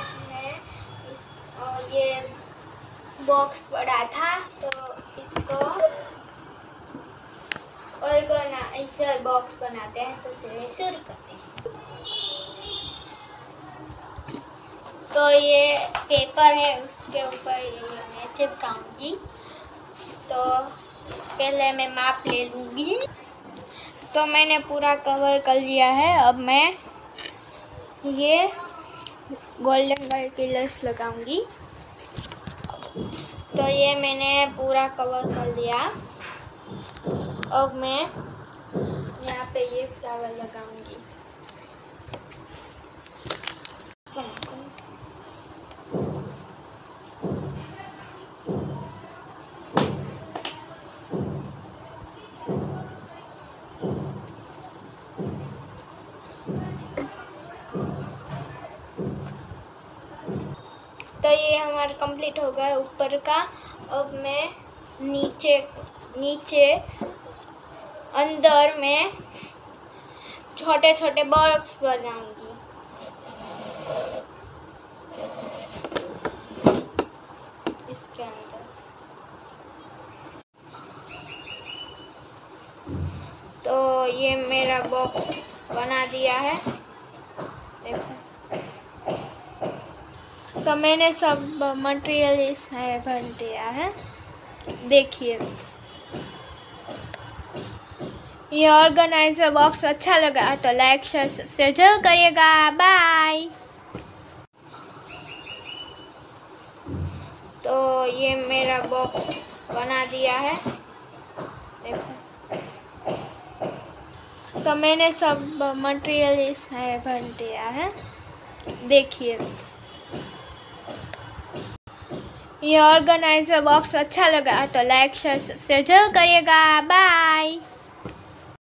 आज मैं ये बॉक्स पड़ा था तो इसको ऑर्गेनाइजर बॉक्स बनाते हैं। तो चलिए शुरू करते हैं। तो ये पेपर है, उसके ऊपर ये मैं चिपकाऊंगी। तो पहले मैं माप ले लूँगी। तो मैंने पूरा कवर कर लिया है। अब मैं ये गोल्डन कलर की लेस लगाऊंगी। तो ये मैंने पूरा कवर कर लिया। अब मैं यहाँ पे ये फ्लावर लगाऊंगी। तो ये हमारा कंप्लीट हो गया ऊपर का। अब मैं नीचे अंदर में छोटे छोटे बॉक्स बनाऊंगी। इसके अंदर तो ये मेरा बॉक्स बना दिया है, देखो। तो मैंने सब मटेरियल इसमें भर दिया है, देखिए। ये ऑर्गेनाइजर बॉक्स अच्छा लगा तो लाइक शेयर सब्सक्राइब जरूर करिएगा। बाय। तो ये मेरा बॉक्स बना दिया है, देखो। तो मैंने सब मटेरियल इसमें भर दिया है, देखिए। ये ऑर्गेनाइजर बॉक्स अच्छा लगा तो लाइक शेयर सब्सक्राइब जरूर करिएगा। बाय।